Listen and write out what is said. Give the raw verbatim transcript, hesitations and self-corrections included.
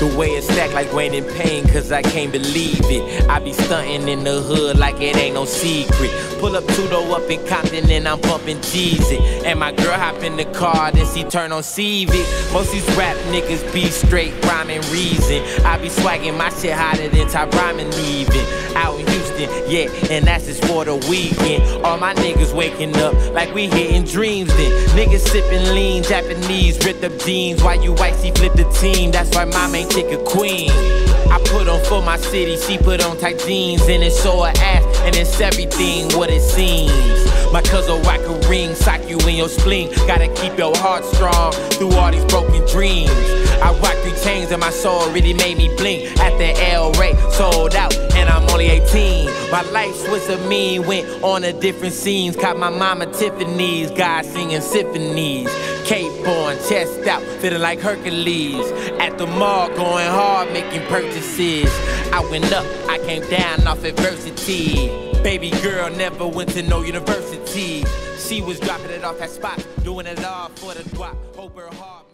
The way it's stacked like Wayne in pain, cause I can't believe it. I be stunting in the hood like it ain't no secret. Pull up Tudo up in Compton and I'm pumping Jeezy. And my girl hop in the car, then she turn on Civic. Most these rap niggas be straight rhyming reason. I be swagging my shit hotter than Top Rhyming even. Out in Houston, yeah, and that's just for the weekend. All my niggas waking up like we hitting dreams then. Niggas sipping lean, Japanese, ripped up jeans. While you white, she flip the team, that's why mom ain't chick a queen. I put on for my city, she put on tight jeans. And it's so her ass, and it's everything what it seems. My cousin rock a ring, sock you in your spleen. Gotta keep your heart strong through all these broken dreams. I rock three chains and my soul really made me blink. At the El Rey, sold out, and I'm only eighteen. My life was a mean, went on a different scenes. Caught my mama Tiffany's, God singing symphonies. Cape on, chest out, feeling like Hercules. At the mall, going hard, making purchases. I went up, I came down off adversity. Baby girl never went to no university. She was dropping it off that spot, doing it all for the guap. Hope her heart